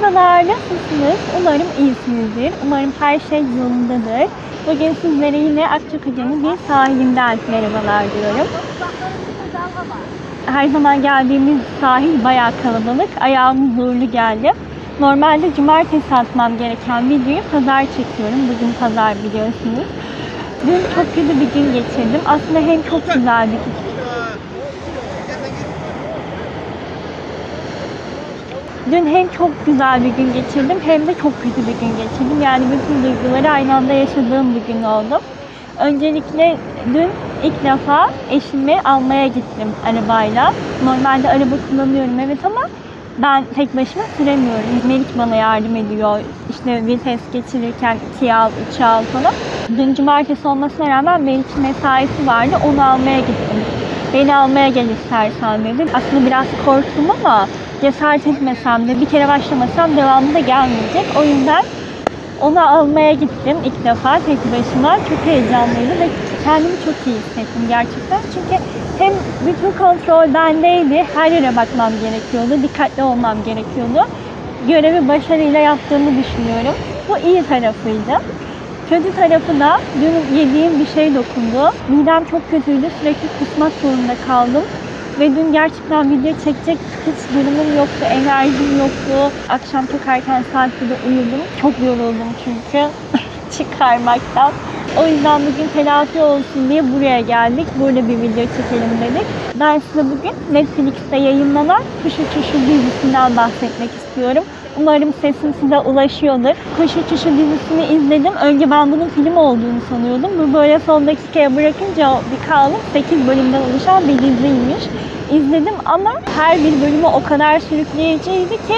Merhabalar, nasılsınız? Umarım iyisinizdir. Umarım her şey yolundadır. Bugün sizlere yine Akçakoca'nın bir sahilinden merhabalar diyorum. Her zaman geldiğimiz sahil bayağı kalabalık. Ayağım zorlu geldi. Normalde cumartesi atmam gereken videoyu pazar çekiyorum. Bugün pazar biliyorsunuz. Dün çok kötü bir gün geçirdim. Aslında hem çok güzel bir gün. Dün hem çok güzel bir gün geçirdim hem de çok kötü bir gün geçirdim. Yani bütün duyguları aynı anda yaşadığım bir gün oldu. Öncelikle dün ilk defa eşimi almaya gittim arabayla. Normalde araba kullanıyorum evet ama ben tek başıma süremiyorum. Melik bana yardım ediyor. İşte vites geçirirken 2'ye al, 3'e al falan. Dün cumartesi olmasına rağmen Melik'in mesaisi vardı. Onu almaya gittim. Beni almaya gel istersen dedi. Aslında biraz korktum ama cesaret etmesem de bir kere başlamasam devamı da gelmeyecek. O yüzden onu almaya gittim ilk defa tek başıma. Çok heyecanlıydı ve kendimi çok iyi hissettim gerçekten. Çünkü hem bütün kontrol bendeydi. Her yere bakmam gerekiyordu. Dikkatli olmam gerekiyordu. Görevi başarıyla yaptığımı düşünüyorum. Bu iyi tarafıydı. Kötü tarafı da dün yediğim bir şey dokundu. Midem çok kötüydü. Sürekli kusmak zorunda kaldım. Ve dün gerçekten video çekecek hiç durumum yoktu, enerjim yoktu. Akşam çok erken saatte de uyudum. Çok yoruldum çünkü çıkarmaktan. O yüzden bugün telafi olsun diye buraya geldik. Burada bir video çekelim dedik. Ben size bugün Netflix'te yayınlanan Kuş Uçuşu dizisinden bahsetmek istiyorum. Umarım sesim size ulaşıyordur. Kuş Uçuşu dizisini izledim. Önce ben bunun film olduğunu sanıyordum. Bu böyle son dakikaya bırakınca bir kaldım. 8 bölümden oluşan bir diziymiş. İzledim ama her bir bölümü o kadar sürükleyiciydi ki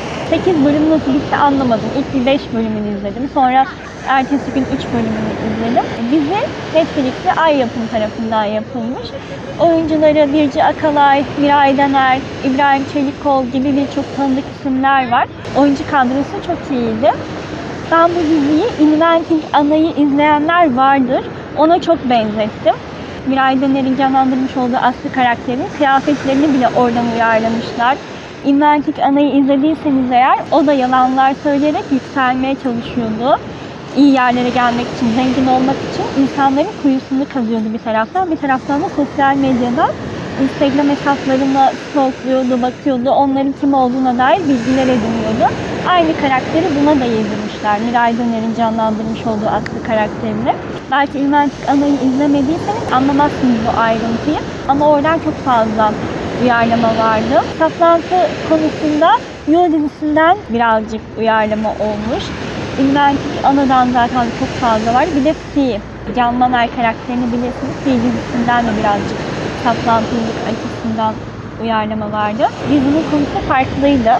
8 bölüm nasıl bitti anlamadım. İlk bir 5 bölümünü izledim. Sonra ertesi gün 3 bölümünü izledim. Dizi Netflix'te Ay Yapım tarafından yapılmış. Oyuncuları Birce Akalay, Miray Daner, İbrahim Çelikkol gibi birçok tanıdık isimler var. Oyuncu kadrosu çok iyiydi. Ben bu diziyi Inventing Ana'yı izleyenler vardır. Ona çok benzettim. Miray Daner'in canlandırmış olduğu Aslı karakterinin kıyafetlerini bile oradan uyarlamışlar. Inventing Ana'yı izlediyseniz eğer o da yalanlar söyleyerek yükselmeye çalışıyordu. İyi yerlere gelmek için, zengin olmak için insanların kuyusunu kazıyordu bir taraftan. Bir taraftan da sosyal medyada Instagram hesaplarına stalkluyordu, bakıyordu. Onların kim olduğuna dair bilgiler ediniyordu. Aynı karakteri buna da yedirmişler. Miray Daner'in canlandırmış olduğu Aslı karakterini. Belki Inventing Ana'yı izlemediyseniz anlamazsınız bu ayrıntıyı. Ama oradan çok fazla uyarlama vardı. Saplantı konusunda Yuva dizisinden birazcık uyarlama olmuş. Inventing Ana'dan zaten çok fazla var. Bir de Fi, Can Maner karakterini bilirsiniz. Fi dizisinden de birazcık saplantılık açısından uyarlama vardı. Dizinin konusu farklıydı.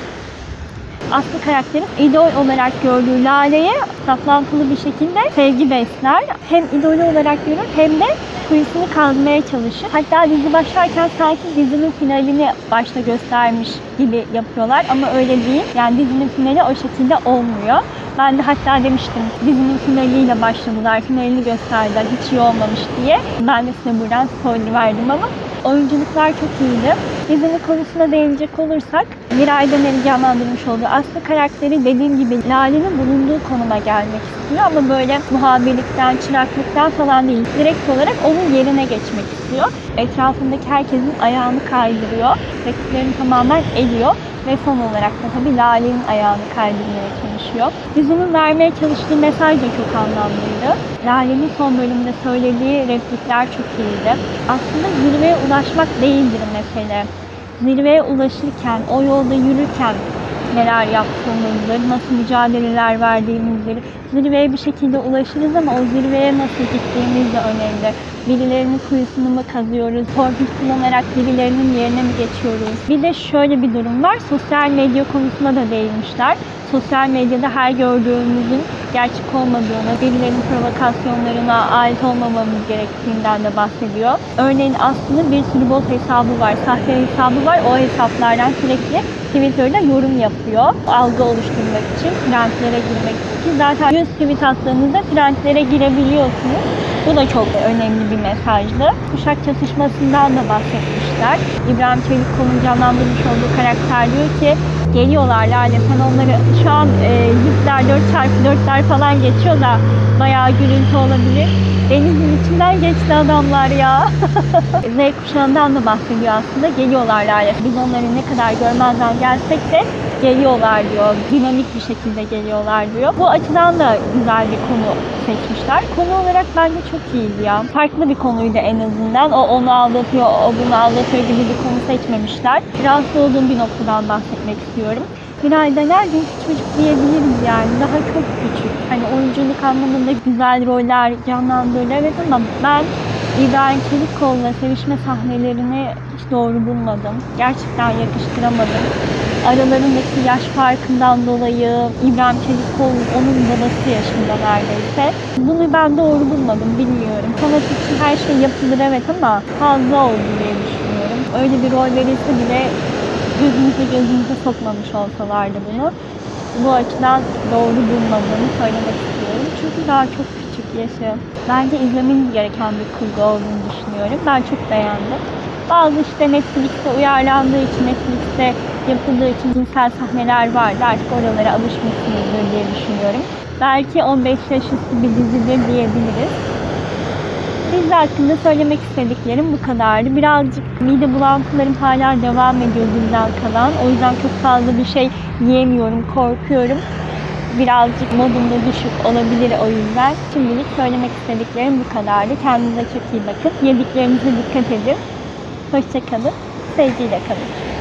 Aslı karakterin idol olarak gördüğü Lale'ye saplantılı bir şekilde sevgi besler. Hem idolü olarak görür hem de kuyusunu kazmaya çalışır. Hatta dizi başlarken sanki dizinin finalini başta göstermiş gibi yapıyorlar ama öyle değil. Yani dizinin finali o şekilde olmuyor. Ben de hatta demiştim dizinin finaliyle başladılar, finalini gösterdiler, hiç iyi olmamış diye. Ben de size buradan spoiler verdim ama oyunculuklar çok iyiydi. Dizinin konusuna değinecek olursak, Miray Daner'in canlandırmış olduğu Aslı karakteri dediğim gibi Lale'nin bulunduğu konuma gelmek istiyor ama böyle muhabirlikten, çıraklıktan falan değil. Direkt olarak onun yerine geçmek istiyor. Etrafındaki herkesin ayağını kaydırıyor. Rakiplerini tamamen eliyor. Ve son olarak da tabii Lale'nin ayağını kaydırmaya çalışıyor. Dizinin vermeye çalıştığı mesaj da çok anlamlıydı. Lale'nin son bölümde söylediği replikler çok iyiydi. Aslında zirveye ulaşmak değildir mesele. Zirveye ulaşırken, o yolda yürürken neler yaptığımızdır, nasıl mücadeleler verdiğimizdir. Zirveye bir şekilde ulaşırız ama o zirveye nasıl gittiğimiz de önemli. Birilerinin kuyusunu mu kazıyoruz, torpil kullanarak birilerinin yerine mi geçiyoruz? Bir de şöyle bir durum var, sosyal medya konusuna da değinmişler. Sosyal medyada her gördüğümüzün gerçek olmadığını, birilerinin provokasyonlarına ait olmamamız gerektiğinden de bahsediyor. Örneğin aslında bir sürü bot hesabı var, sahte hesabı var. O hesaplardan sürekli Twitter'da yorum yapıyor. Algı oluşturmak için, trendlere girmek için. Zaten 100 tweet attığınızda trendlere girebiliyorsunuz. Bu da çok önemli bir mesajdı. Kuşak çatışmasından da bahsetmişler. İbrahim Çelikkol'un canlandırmış olduğu karakter diyor ki Geliyorlar Lale, sen onları şu an jipler 4x4'ler falan geçiyor da bayağı gürültü olabilir. Denizin içinden geçti adamlar ya. Z kuşağından da bahsediyor aslında. Geliyorlar Lale. Biz onları ne kadar görmezden gelsek de geliyorlar diyor. Dinamik bir şekilde geliyorlar diyor. Bu açıdan da güzel bir konu seçmişler. Konu olarak bence çok iyiydi ya. Farklı bir konuydu en azından. O onu aldatıyor, o bunu aldatıyor gibi bir konu seçmemişler. Rahatsız olduğum bir noktadan bahsetmek istiyorum. Miray Daner genç çocuk diyebiliriz yani. Daha çok küçük. Hani oyunculuk anlamında güzel roller canlandırdı. Evet ama ben İbrahim Çelikkol'la sevişme sahnelerini hiç doğru bulmadım. Gerçekten yakıştıramadım. Aralarındaki yaş farkından dolayı İbrahim Çelikkol onun babası yaşında neredeyse. Bunu ben doğru bulmadım, bilmiyorum. Sanat için her şey yapılır evet ama fazla oldu diye düşünüyorum. Öyle bir rol verilse bile gözümüze sokmamış olsalardı bunu. Bu açıdan doğru bulmadığımı söylemek istiyorum. Çünkü daha çok küçük yaşı. Bence izlemeniz gereken bir kurgu olduğunu düşünüyorum. Ben çok beğendim. Bazı işte Netflix'te uyarlandığı için, Netflix'te yapıldığı için cinsel sahneler vardı. Artık oralara alışmışsınızdır diye düşünüyorum. Belki 15 yaş üstü bir dizidir diyebiliriz. Dizi hakkında söylemek istediklerim bu kadardı. Birazcık mide bulantılarım hala devam ediyor dünden kalan. O yüzden çok fazla bir şey yiyemiyorum, korkuyorum. Birazcık modum da düşük olabilir o yüzden. Şimdilik söylemek istediklerim bu kadardı. Kendinize çok iyi bakın. Yediklerinize dikkat edin. Hoşça kalın. Sevgiyle kalın.